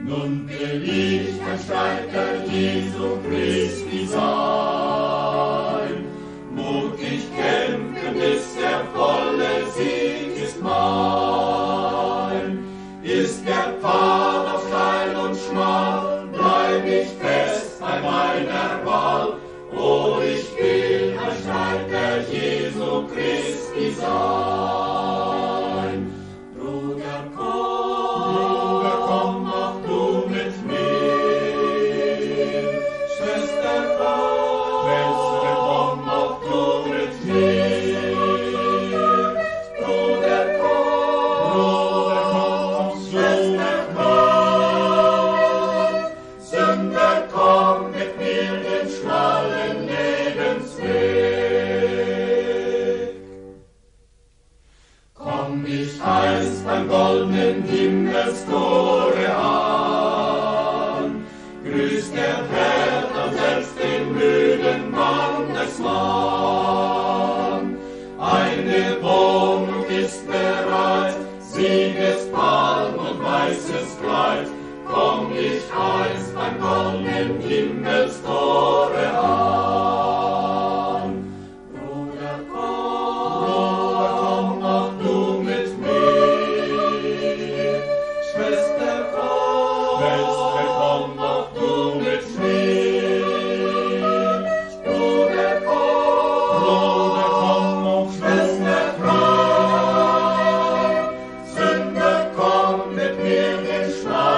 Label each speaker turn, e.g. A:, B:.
A: Nun will ich ein Streiter Jesu Christi sein, mutig kämpfen, bis der volle Sieg ist mein. Ist der Pfad auch steil und schmal, bleib ich fest bei meiner Wahl. Oh, ich will ein Streiter Jesu Christi sein. Bruder, komm auch du mit mir. Schwester, komm auch du mit mir. Bruder, komm, Schwester, komm. Sünder, komm mit mir den schmalen Lebensweg. Komm, ich heiß beim goldenen Himmelstore an, grüßt der Herr dann selbst den müden Mannesmann. Eine Wohnung ist bereit, Siegespalm und weißes Kleid. Komm, ich heiß beim goldenen Himmelstore an. Bruder, komm auch du mit mir. Schwester, komm auch du mit mir. Bruder, komm auch Schwester, komm. Sünder, komm mit mir den Schmalen